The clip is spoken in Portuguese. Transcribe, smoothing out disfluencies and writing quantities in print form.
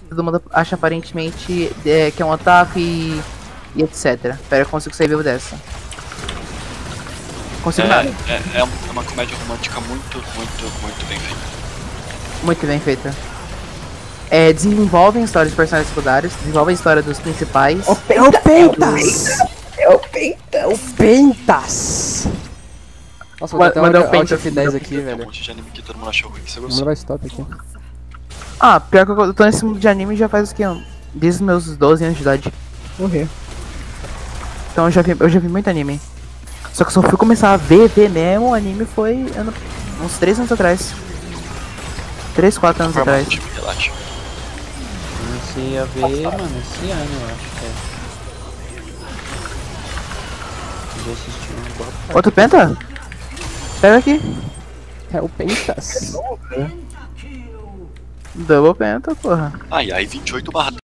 todo mundo acha aparentemente que é um otaku e etc. Pera, eu consigo sair vivo dessa. Consigo nada. É uma comédia romântica muito bem feita. Muito bem feita. Desenvolvem histórias de personagens secundários, desenvolvem a história dos principais. É o Pentas! É o Pentas! Nossa, vou Manda o até Pentas. Alt F10 aqui, Tem um velho. monte de anime que todo mundo achou ruim. Você Vamos gostou? levar stop aqui. Ah, pior que eu tô nesse mundo de anime já faz o que? Desde os meus 12 anos de idade. Morrer. Então eu já vi muito anime. Só que eu só fui começar a ver mesmo o anime foi uns 3 anos atrás. 3, 4 anos Normal, atrás. time, relaxa. Comecei a ver, mano, esse ano eu acho que é. Já assisti uma boa parte. Outro penta? Pega aqui. É o Pentas. Double penta, porra. Ah, e aí 28/10.